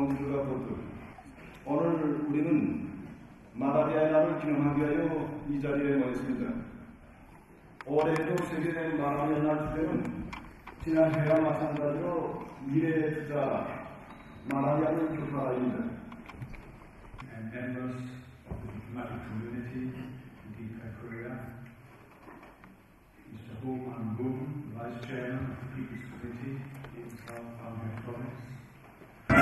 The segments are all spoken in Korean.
성도들과 모두 오늘 우리는 말라리아의 날을 기념하기 위하여 이 자리에 모였습니다. 올해에도 세계된 말라리아 날 주제는 지난 해와 마찬가지로 미래에 투자 말라리아를 교파라입니다. And members of the diplomatic community in Deepak, Korea, Mr. Ho Man-gun, Vice Chairman of the People's Committee in South Pamir Province.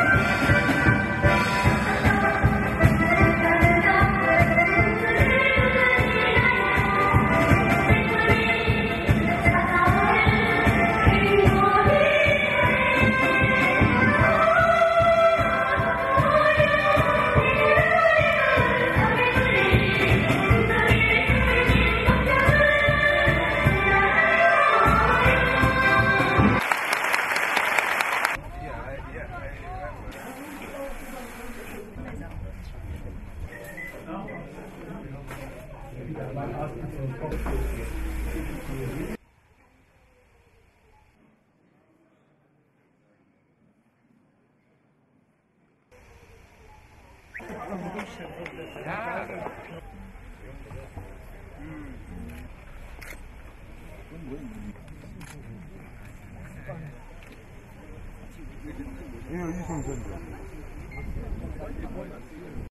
이거 이성전자.